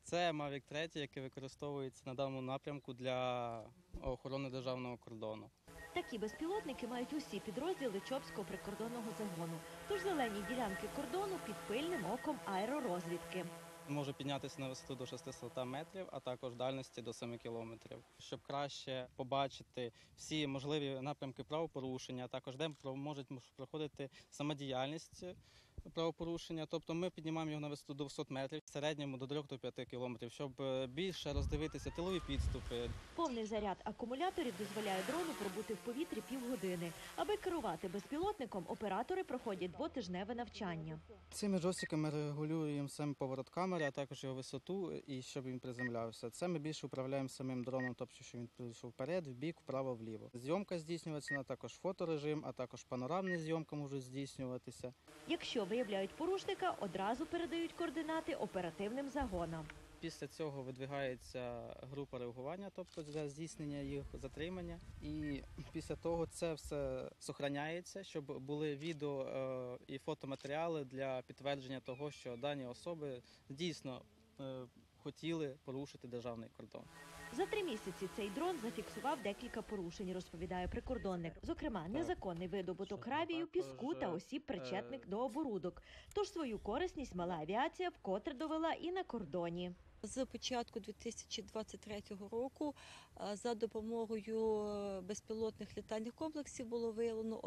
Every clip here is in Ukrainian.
Це Mavic 3, який використовується на даному напрямку для охорони державного кордону. Такі безпілотники мають усі підрозділи Чопського прикордонного загону. Тож зелені ділянки кордону під пильним оком аеророзвідки. Може піднятися на висоту до 600 метрів, а також дальності до 7 кілометрів. Щоб краще побачити всі можливі напрямки правопорушення, а також де можуть проходити самодіяльність правопорушення. Тобто ми піднімаємо його на висоту до 200 метрів, в середньому до 3-5 кілометрів, щоб більше роздивитися тилові підступи. Повний заряд акумуляторів дозволяє дрону пробути в повітрі півгодини. Аби керувати безпілотником, оператори проходять двотижневе навчання. Цими джойстиками регулюємо сам поворот камери, а також його висоту і щоб він приземлявся. Це ми більше управляємо самим дроном, тобто щоб він пішов вперед, вбік, вправо, вліво. Зйомка здійснюється, також фоторежим, а також панорамні зйомки можуть здійснюватися. Якщо виявляють порушника, одразу передають координати оперативним загонам. Після цього видвигається група реагування, тобто для здійснення їх затримання. І після того це все зберігається, щоб були відео і фотоматеріали для підтвердження того, що дані особи дійсно хотіли порушити державний кордон. За 3 місяці цей дрон зафіксував декілька порушень, розповідає прикордонник. Зокрема, незаконний видобуток гравію, піску та осіб, причетних до оборудок. Тож свою корисність мала авіація вкотре довела і на кордоні. З початку 2023 року за допомогою безпілотних літальних комплексів було виявлено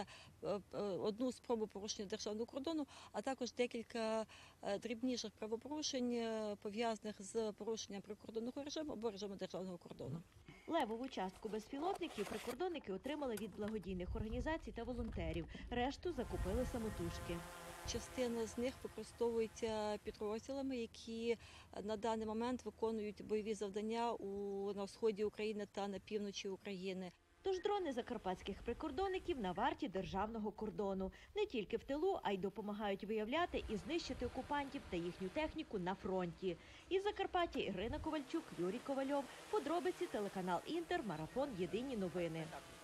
одну спробу порушення державного кордону, а також декілька дрібніших правопорушень, пов'язаних з порушенням прикордонного режиму або режиму державного кордону. Левову частку безпілотників прикордонники отримали від благодійних організацій та волонтерів. Решту закупили самотужки. Частина з них використовується підрозділами, які на даний момент виконують бойові завдання на сході України та на півночі України. Тож дрони закарпатських прикордонників на варті державного кордону. Не тільки в тилу, а й допомагають виявляти і знищити окупантів та їхню техніку на фронті. Із Закарпаття Ірина Ковальчук, Юрій Ковальов. Подробиці телеканал Інтер, марафон «Єдині новини».